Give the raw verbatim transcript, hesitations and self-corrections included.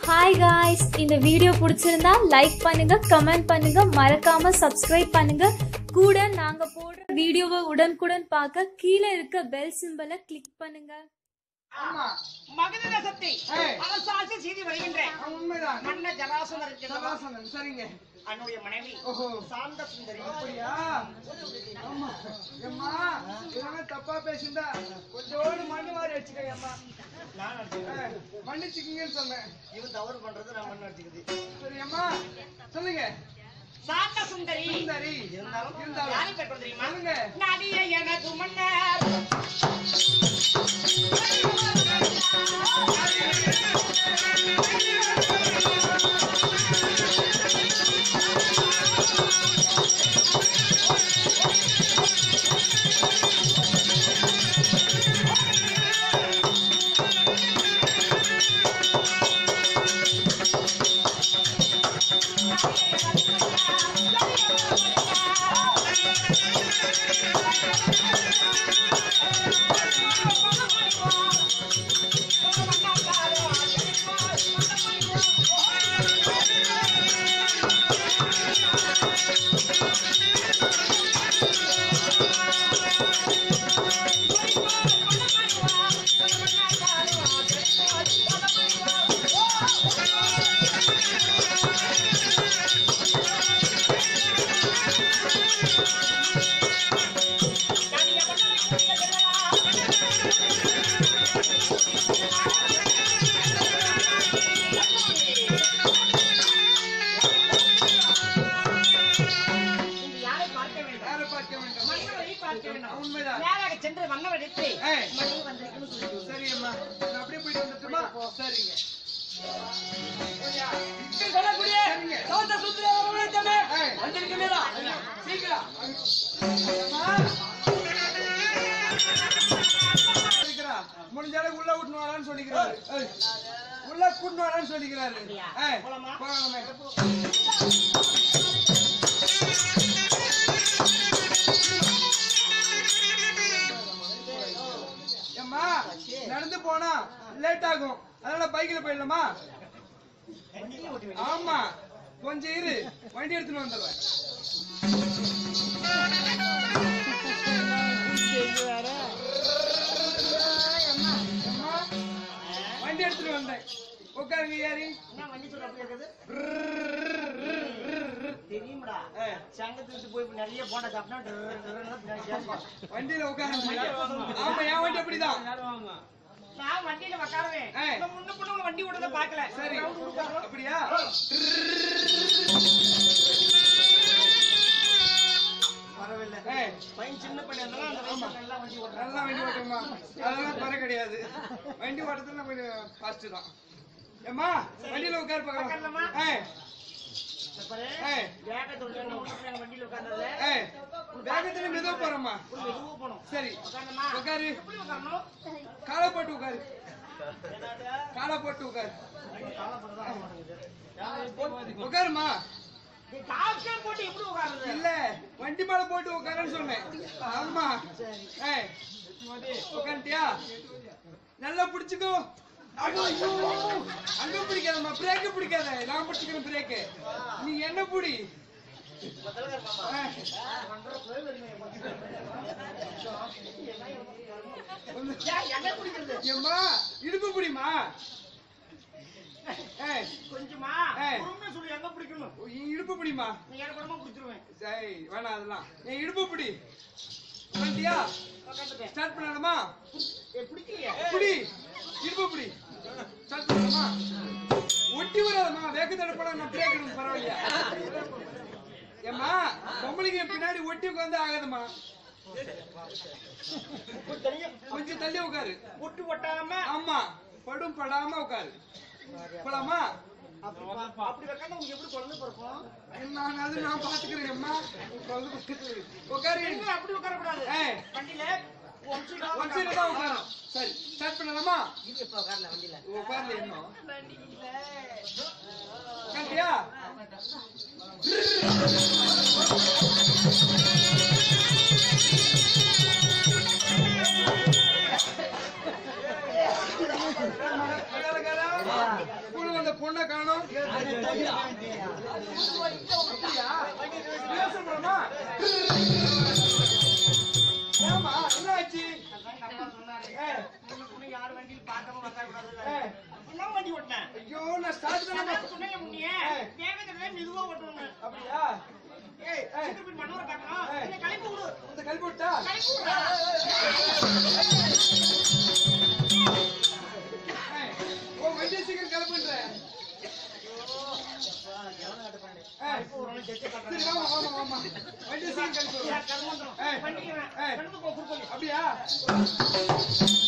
Hi guys, இந்த video பிடிச்சிருந்தா like பண்ணுங்க, கமெண்ட் பண்ணுங்க, மறக்காம சப்ஸ்கிரைப் பண்ணுங்க. கூட நாங்க போடுற வீடியோவை உடனுக்குடன் பார்க்க கீழே இருக்க பெல் சிம்பலை கிளிக் பண்ணுங்க. ஆமா, மகத சக்தி அரசாட்சி செய்தி வருகின்றேன். உண்மைதான். மன்ன ஜராசந்தர் ஜராசந்தன். சரிங்க. அன்னுடைய மனைவி சாந்த சுந்தரி. அப்படியா? ஆமா. அம்மா, இதெல்லாம் தப்பா பேசிண்டா கொஞ்சோடு மண்ணு வாரி அடிச்சுக்க அம்மா. நான் அடிச்சேன். மன்னிச்சுக்கீங்கன்னு சொன்னேன். இவன் தவறு பண்றது நான் மண்ணு அடிச்சுக்குது. சரி அம்மா, சொல்லுங்க. சாந்த சுந்தரி. சுந்தரி. இருந்தாலும் இருந்தாலும் யாரை பேர் தெரியுமா? சொல்லுங்க. நதிய எனக்கு மன்னர். சென்று மன்னவர் எடுத்து சரி அம்மா, நான் அப்படியே போயிட்டு வந்துட்டுமா? சரிங்க. முடிஞ்ச அளவுக்கு உள்ள கூட்டு வரான்னு சொல்லிக்கிறாரு. உள்ள கூட்டு வரான்னு சொல்லிக்கிறாரு. ஏம்மா, நடந்து போனா லேட் ஆகும், அதனால பைக்ல போயிடலாமா? ஆமா, கொஞ்சம் இரு, வண்டி எடுத்துட்டு வந்துடுறேன். வண்டி எடுத்துட்டு வந்தேன். உட்காருங்க. யாரு வண்டி சொல்றது தெரியுமாடா? சங்கத்துக்கு போய் நிறைய போட்டா சாப்பிட்டா வண்டியில உட்காருங்க. ஆமா, என் வண்டி அப்படிதான். நான் வண்டியில உட்காருவேன். முன்ன பொண்ணு வண்டி ஓடுறத பாக்கல. சரி, அப்படியா? பரவாயில்ல. பையன் சின்ன பையன் இருந்தாலும் நல்லா வண்டி ஓட்டுமா? நல்லா வண்டி ஓட்டுமா? அதெல்லாம் குறை கிடையாது. வண்டி ஓட்டுறதுல கொஞ்சம் ஃபாஸ்ட் தான். ஏம்மா, வண்டியில உட்காரு பார்க்கலாமா? வேகத்துல மெதுவா போறோமா? சரி, உட்காரு. காலை போட்டு உட்காரு. காலை போட்டு உட்காரு. உட்காருமா. இல்ல, வண்டி மேல போட்டு உட்காருன்னு சொன்னேன். ஆமா, உட்காந்துட்டியா? நல்லா பிடிச்சுக்கோ. அங்க பிடிக்காதம்மா, பிரேக்கு பிடிக்காத. நான் பிடிச்சுக்கிறேன் பிரேக்கு. நீ என்ன புடி. ஏம்மா, இடுப்பு பிடிமா. கொஞ்சமா சொல்லி எங்க பிடிக்கணும். இடுப்பு பிடிமா. சரி, வேணாம் அதெல்லாம். என் இடுப்பு பிடி. ஸ்டார்ட் பண்ணலாமா? புடி, இடுப்பு புடி. ஸ்டார்ட் பண்ணலாமா? ஒட்டி வராதம்மா, வேக தடப்படா. நான் பிரேக் பரவாயில்லையா? ஏம்மா, பொம்பளைங்க பின்னாடி ஒட்டி உட்காந்து ஆகாதம்மா. கொஞ்சம் தள்ளி உட்காரு. ஒட்டு ஒட்டாம. ஆமா, படும் படாம உட்காரு. போலாமா? அப்படி வைக்காம உங்களுக்கு எப்படி குழந்தை பிறக்கும்? நான் அது நான் பாத்துக்கிறேன். அம்மா, உட்காரு. அப்படி உட்கார கூடாது. வண்டியில ஒன் சைடு தான் உட்காரணும். சரி, ஸ்டார்ட் பண்ணலாமா? இப்ப உட்காரல வண்டியில. உட்காரல இன்னும். உட்கார்ந்தியா? அந்த பொண்ணை காணோம். பேசுறோமா? ஏமா என்ன ஆச்சு? யார் வண்டியில் பார்க்காம வரக்கூடாது. எல்லாம் வண்டி ஓட்டினேன். ஐயோ நான் ஸ்டார்ட் பண்ண சொன்னேன் முன்னியே வேகத்துல மெதுவா ஓட்டணும். அப்படியா? ஏய் சித்திரப்பின் மனோர காட்டணும். என்ன கழிப்பு விடு. இந்த கல்வி விட்டா கழிப்பு விடு. ஓ வண்டி சீக்கிரம் கிளப்புன்ற. சரி வாமா வாமா வாமா வண்டி சீக்கிரம் கிளப்பு. கர்மந்திரம். வண்டி கண்டு போ குறுக்கோலி. அப்படியா?